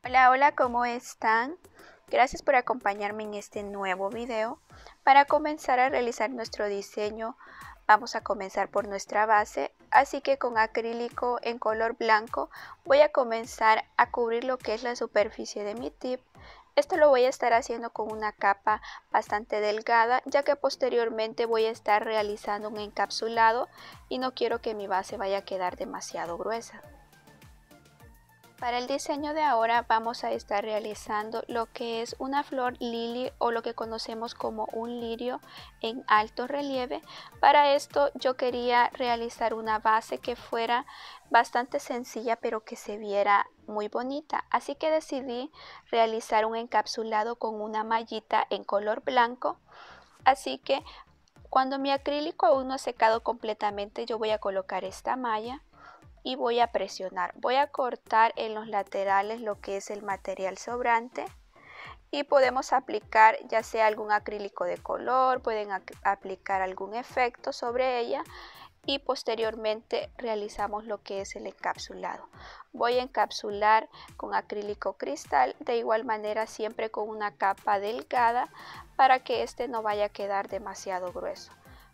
Hola, hola, ¿cómo están? Gracias por acompañarme en este nuevo video. Para comenzar a realizar nuestro diseño, vamos a comenzar por nuestra base, así que con acrílico en color blanco voy a comenzar a cubrir lo que es la superficie de mi tip. Esto lo voy a estar haciendo con una capa bastante delgada, ya que posteriormente voy a estar realizando un encapsulado y no quiero que mi base vaya a quedar demasiado gruesa. Para el diseño de ahora vamos a estar realizando lo que es una flor lily o lo que conocemos como un lirio en alto relieve. Para esto yo quería realizar una base que fuera bastante sencilla pero que se viera muy bonita. Así que decidí realizar un encapsulado con una mallita en color blanco. Así que cuando mi acrílico aún no ha secado completamente, yo voy a colocar esta malla y voy a presionar. Voy a cortar en los laterales lo que es el material sobrante y podemos aplicar ya sea algún acrílico de color, pueden aplicar algún efecto sobre ella y posteriormente realizamos lo que es el encapsulado. Voy a encapsular con acrílico cristal, de igual manera siempre con una capa delgada para que este no vaya a quedar demasiado grueso.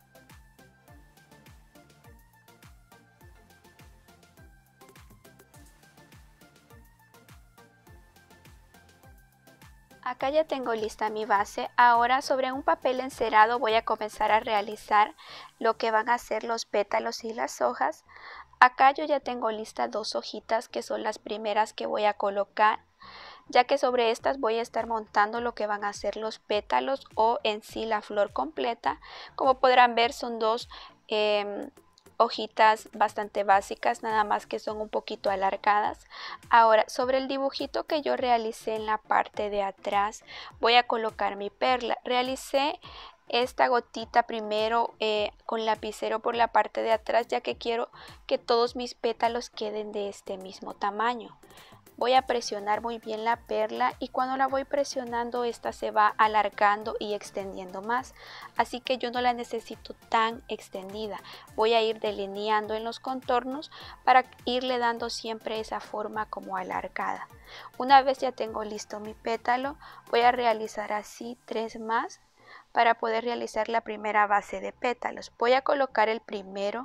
Acá ya tengo lista mi base. Ahora sobre un papel encerado voy a comenzar a realizar lo que van a ser los pétalos y las hojas. Acá yo ya tengo listas dos hojitas que son las primeras que voy a colocar, ya que sobre estas voy a estar montando lo que van a ser los pétalos o en sí la flor completa. Como podrán ver son dos hojitas bastante básicas, nada más que son un poquito alargadas. Ahora sobre el dibujito que yo realicé en la parte de atrás voy a colocar mi perla. Realicé esta gotita primero con lapicero por la parte de atrás, ya que quiero que todos mis pétalos queden de este mismo tamaño. Voy a presionar muy bien la perla y cuando la voy presionando esta se va alargando y extendiendo más, así que yo no la necesito tan extendida. Voy a ir delineando en los contornos para irle dando siempre esa forma como alargada. Una vez ya tengo listo mi pétalo, voy a realizar así 3 más para poder realizar la primera base de pétalos. Voy a colocar el primero.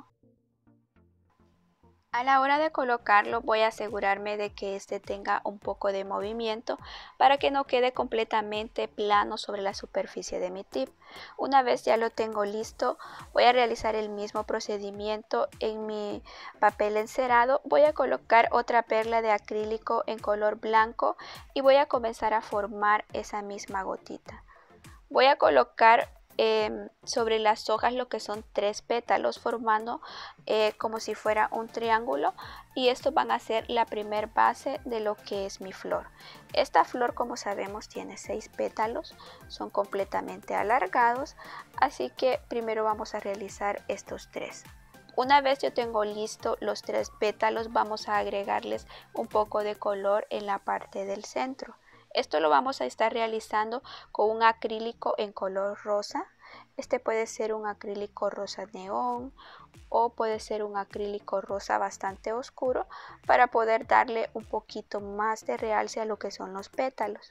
A la hora de colocarlo voy a asegurarme de que este tenga un poco de movimiento para que no quede completamente plano sobre la superficie de mi tip. Una vez ya lo tengo listo, voy a realizar el mismo procedimiento en mi papel encerado. Voy a colocar otra perla de acrílico en color blanco y voy a comenzar a formar esa misma gotita. Voy a colocar sobre las hojas lo que son 3 pétalos formando como si fuera un triángulo, y estos van a ser la primer base de lo que es mi flor. Esta flor, como sabemos, tiene 6 pétalos, son completamente alargados, así que primero vamos a realizar estos 3. Una vez yo tengo listo los 3 pétalos, vamos a agregarles un poco de color en la parte del centro. Esto lo vamos a estar realizando con un acrílico en color rosa. Este puede ser un acrílico rosa neón o puede ser un acrílico rosa bastante oscuro para poder darle un poquito más de realce a lo que son los pétalos.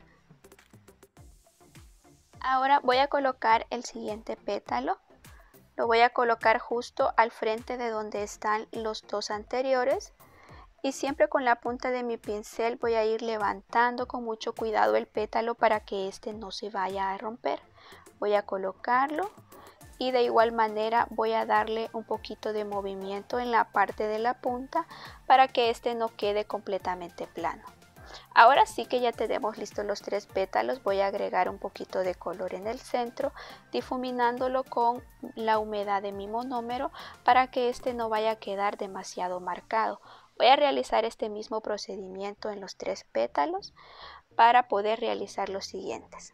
Ahora voy a colocar el siguiente pétalo. Lo voy a colocar justo al frente de donde están los dos anteriores. Y siempre con la punta de mi pincel voy a ir levantando con mucho cuidado el pétalo para que este no se vaya a romper. Voy a colocarlo y de igual manera voy a darle un poquito de movimiento en la parte de la punta para que este no quede completamente plano. Ahora sí que ya tenemos listos los 3 pétalos, voy a agregar un poquito de color en el centro, difuminándolo con la humedad de mi monómero para que este no vaya a quedar demasiado marcado. Voy a realizar este mismo procedimiento en los 3 pétalos para poder realizar los siguientes.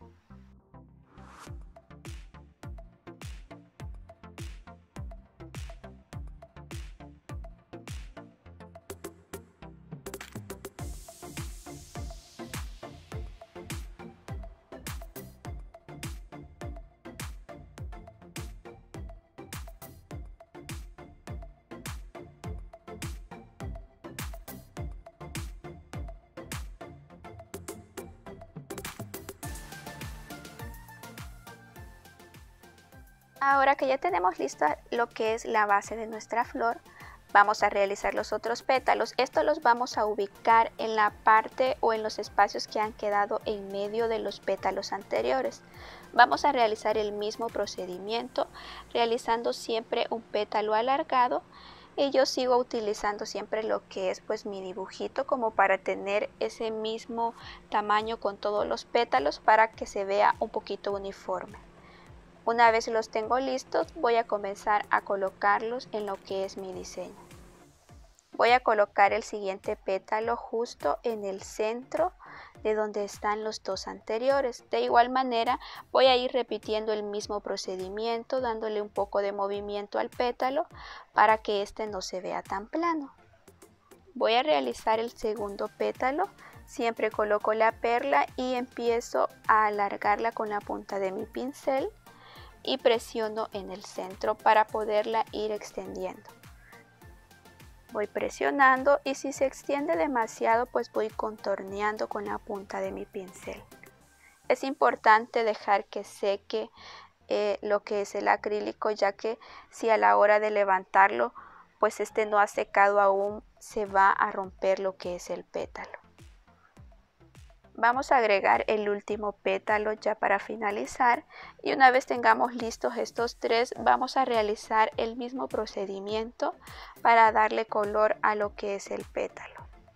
Ahora que ya tenemos lista lo que es la base de nuestra flor, vamos a realizar los otros pétalos. Estos los vamos a ubicar en la parte o en los espacios que han quedado en medio de los pétalos anteriores. Vamos a realizar el mismo procedimiento, realizando siempre un pétalo alargado, y yo sigo utilizando siempre lo que es pues mi dibujito como para tener ese mismo tamaño con todos los pétalos para que se vea un poquito uniforme. Una vez los tengo listos, voy a comenzar a colocarlos en lo que es mi diseño. Voy a colocar el siguiente pétalo justo en el centro de donde están los dos anteriores. De igual manera voy a ir repitiendo el mismo procedimiento, dándole un poco de movimiento al pétalo para que este no se vea tan plano. Voy a realizar el segundo pétalo. Siempre coloco la perla y empiezo a alargarla con la punta de mi pincel y presiono en el centro para poderla ir extendiendo. Voy presionando y si se extiende demasiado pues voy contorneando con la punta de mi pincel. Es importante dejar que seque lo que es el acrílico, ya que si a la hora de levantarlo pues este no ha secado aún, se va a romper lo que es el pétalo. Vamos a agregar el último pétalo ya para finalizar, y una vez tengamos listos estos tres vamos a realizar el mismo procedimiento para darle color a lo que es el pétalo.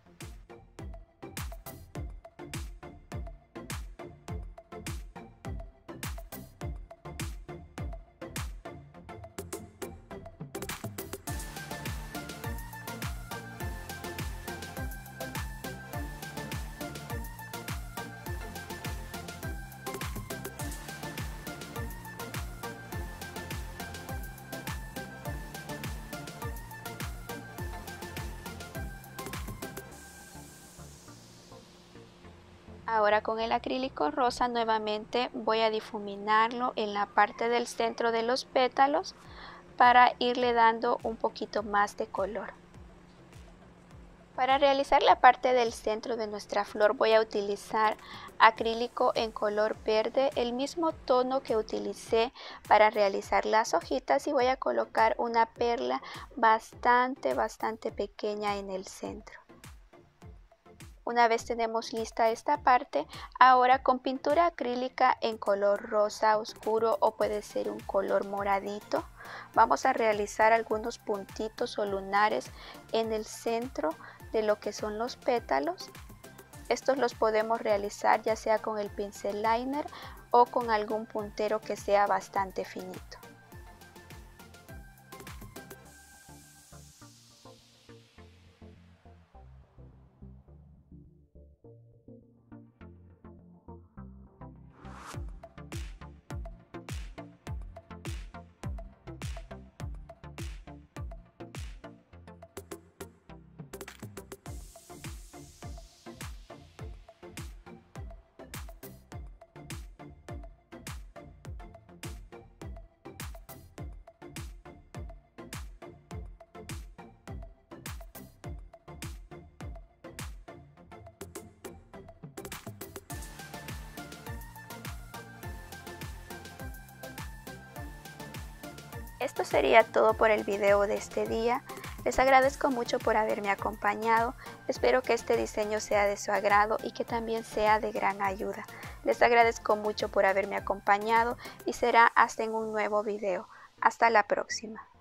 Ahora con el acrílico rosa nuevamente voy a difuminarlo en la parte del centro de los pétalos para irle dando un poquito más de color. Para realizar la parte del centro de nuestra flor voy a utilizar acrílico en color verde, el mismo tono que utilicé para realizar las hojitas, y voy a colocar una perla bastante pequeña en el centro. Una vez tenemos lista esta parte, ahora con pintura acrílica en color rosa oscuro o puede ser un color moradito, vamos a realizar algunos puntitos o lunares en el centro de lo que son los pétalos. Estos los podemos realizar ya sea con el pincel liner o con algún puntero que sea bastante finito. Esto sería todo por el video de este día. Les agradezco mucho por haberme acompañado. Espero que este diseño sea de su agrado y que también sea de gran ayuda. Les agradezco mucho por haberme acompañado y será hasta en un nuevo video. Hasta la próxima.